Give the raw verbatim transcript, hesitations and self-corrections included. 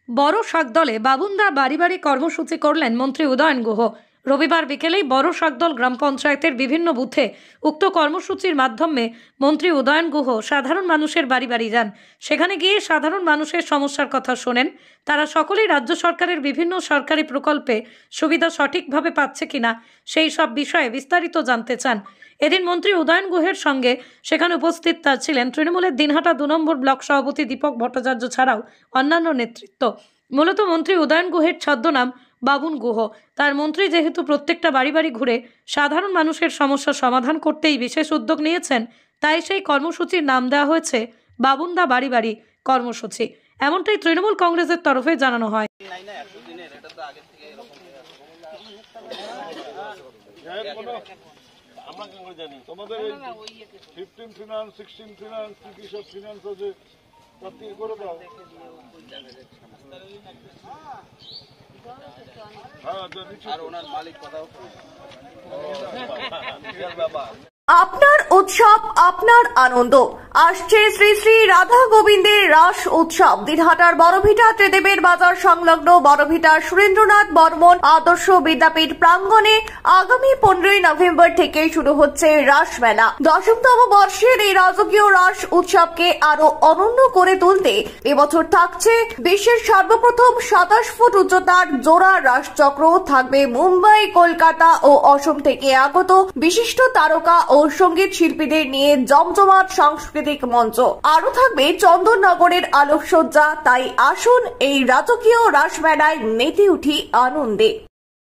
বড় শাকদলে বাবুন্দা বাড়ি বাড়ি কর্মসূচি করলেন মন্ত্রী উদয়ন গুহ। রবিবার বিকেলেই বড় শাকদল গ্রাম পঞ্চায়েতের বিভিন্ন বুথে উক্ত কর্মসূচির মাধ্যমে মন্ত্রী উদয়ন গুহ সাধারণ মানুষের বাড়ি বাড়ি যান। সেখানে গিয়ে সাধারণ মানুষের সমস্যার কথা শোনেন। তারা সকলেই রাজ্য সরকারের বিভিন্ন সরকারি প্রকল্পে সুবিধা সঠিকভাবে পাচ্ছে কিনা সেই সব বিষয়ে বিস্তারিত জানতে চান। এদিন মন্ত্রী উদয়ন গুহের সঙ্গে সেখানে উপস্থিত ছিলেন তৃণমূলের দিনহাটা দু নম্বর ব্লক সভাপতি দীপক ভট্টাচার্য ছাড়াও অন্যান্য নেতৃত্ব। মূলত মন্ত্রী উদয়ন গুহের ছদ্মনাম বাবুন গুহ। তার মন্ত্রী যেহেতু প্রত্যেকটা বাড়ি বাড়ি ঘুরে সাধারণ মানুষের সমস্যা সমাধান করতেই বিশেষ উদ্যোগ নিয়েছেন, তাই সেই কর্মসূচির নাম দেওয়া হয়েছে বাবুন্দা বাড়ি বাড়ি কর্মসূচি। এমনটাই তৃণমূল কংগ্রেসের তরফে জানানো হয়। আপনার উৎসব আপনার আনন্দ আসছে শ্রী শ্রী রাধা গোবিন্দের রাস উৎসব। দিনহাটার বড়ভিটা ত্রিদেবের বাজার সংলগ্ন বড়ভিটা সুরেন্দ্রনাথ বর্মন আদর্শ বিদ্যাপীঠ প্রাঙ্গণে আগামী পনেরোই নভেম্বর থেকে শুরু হচ্ছে রাস মেলা। দশমতম বর্ষের এই রাজকীয় রাস উৎসবকে আরো অনন্য করে তুলতে এবছর থাকছে বিশ্বের সর্বপ্রথম সাতাশ ফুট উচ্চতার জোড়া রাস চক্র। থাকবে মুম্বাই, কলকাতা ও অসম থেকে আগত বিশিষ্ট তারকা ও সঙ্গীত শিল্পীদের নিয়ে জমজমাট সাংস্কৃতিক মঞ্চ। আরো থাকবে চন্দননগরের আলোকসজ্জা। তাই আসুন এই রাজকীয় রাস মেলায় মেতে উঠি আনন্দে।